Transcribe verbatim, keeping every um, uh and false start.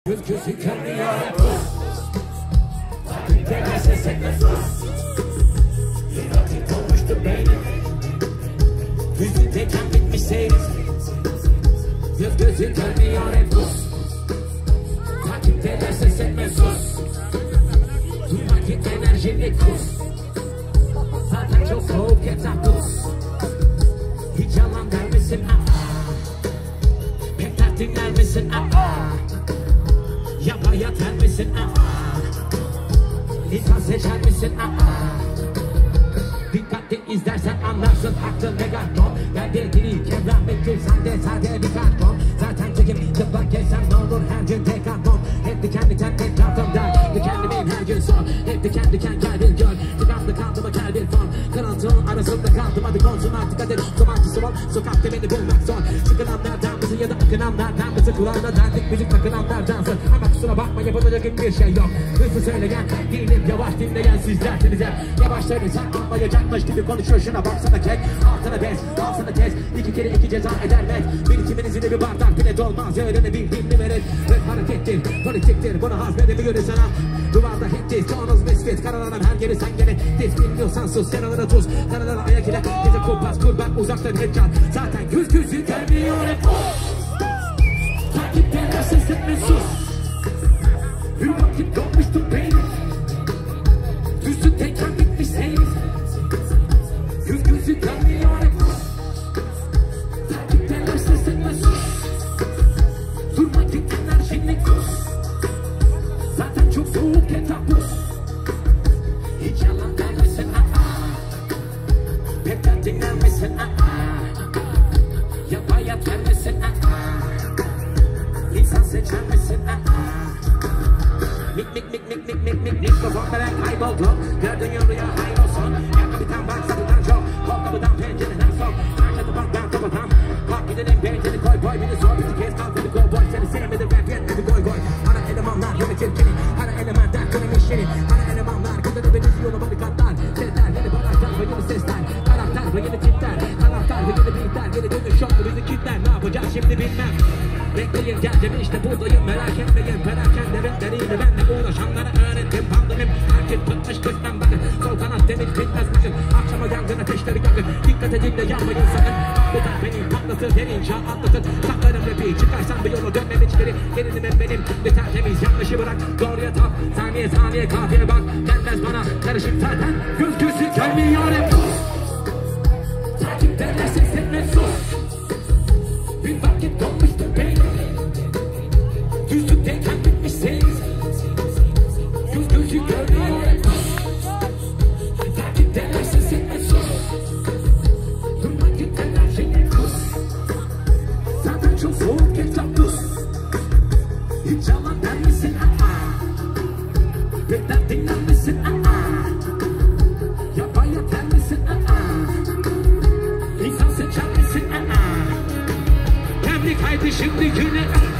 göz gözü görmüyor pus. Takipte ses etme sus. Bir vakit olmuştu beynim. Yüzündeyken bitmiş seyrim. Göz gözü görmüyor hep pus. Takipte ses etme sus. Dur vakit enerjini kus. Zaten çok soğuk yeter pus. Hiç yalan der misin? Aa. Pek dert dinler misin? Aa. Yapa yatar mısın? Aa. İnsan seçer misin? Aa. Dikkatli izlersen anlarsın aklın megaton. Ben dediğini kevran bektir sende sade bir karton. Zaten çekim tıplak gezsem ne olur her gün tekrar non. Hep diken diken etrafımda dikenlimin her gün son. Hep diken diken gel bir gör. Tıkandı kaldı mı gel bir fon. Kırıntının arasında kaldım hadi konsun artık hadi. Zamantısı var sokakta beni bulmak zor. Sıkılanlardan mısın ya da akınanlardan mısın? Kulağına dandik müzik takılanlardansın. Ama kusura bakma yapılacak bir şey yok. Hızlı söyleyen değilim yavaş dinleyen sizlersiniz hep. Yavaşları saklanmayacakmış gibi konuşuyor şuna baksana kek. Altına bez al sana tez. İki kere iki ceza eder net. Birikiminizi de bir bardak bile dolmaz. Öğrenebildiğini verir. Rap harekettir politiktir bunu hazmedemiyoruz sana. Duvarda heptiz çoğunuz misfit. Karalanan her yeri sen gene diz bilmiyorsan sus. Sen alana tuz karalara ayak ile. Gece kurpaz kurban uzaktan heyecan. Zaten göz gözü görmüyor hep. Takipte ses etme sus. Bir vakit dolmuştu beynim. Üstündeyken bitmiş seyir. Göz gözü görmüyor hep. Takipte ses etme sus. Durma git enerjini kus. Zaten çok soğuk yeter pus. Hiç yalan der misin? Pek dert dinler misin? Yapa yatar mısın? İnsan seçer misin? Mik mik mik mik mik mik mik mikrofon veren kayboldu. Gördün yürüyor hayır olsun. Yakın bir tane bak satıdan çok. Kol kapıdan pencereden sok. Arkada bak ben kapatam. Kalk gidelim pencere koy boy. Beni zor bir kez kalktı bir kovboy. Seni sevmedim rap yetmedi goy goy. Ana elemanlar yönetir beni. Ana elemanlar kırım işleri. Ana elemanlar kıdırı beni yolu barikatlar. Sesler yeni baraklar ve yeni sesler. Karakter ve yeni tipler. Karakter ve yeni beatler. Yeni dönüş yok mu bizi kitler. Ne yapacağız şimdi bilmem. Bekleyin geldim işte buradayım merak etmeyin. Perakende renkleriyle benle uğraşanlara öğrettim pandemim. Herkes tutmuş kızdan bakın. Sol kanat demir bitmez bakın. Akşama yangın ateşleri yakın. Dikkat edin de yanmayın sakın. Atlıdan beni patlatır derin çağ atlatır. Saklarım rapi çıkarsan bir yola dönmem içleri. Gerinim hep benim bir tertemiz yanlışı bırak. Doğruya tap saniye saniye kafiye bak. Gelmez bana karışık zaten. Göz gözü görmüyor hep. Takipte ses etme sus. Bir vakit dolmuştu beynim. Yüzündeyken bitmiş seyir. Göz gözü görmüyor hep. Takipte ses etme sus. Durma git enerjini kus. Zaten çok soğuk yeter pus. Hiç yalan der misin? Pek dert dinler misin? Yapa yatar mısın? İnsan seçer misin? Gemlik haydi şimdi güne.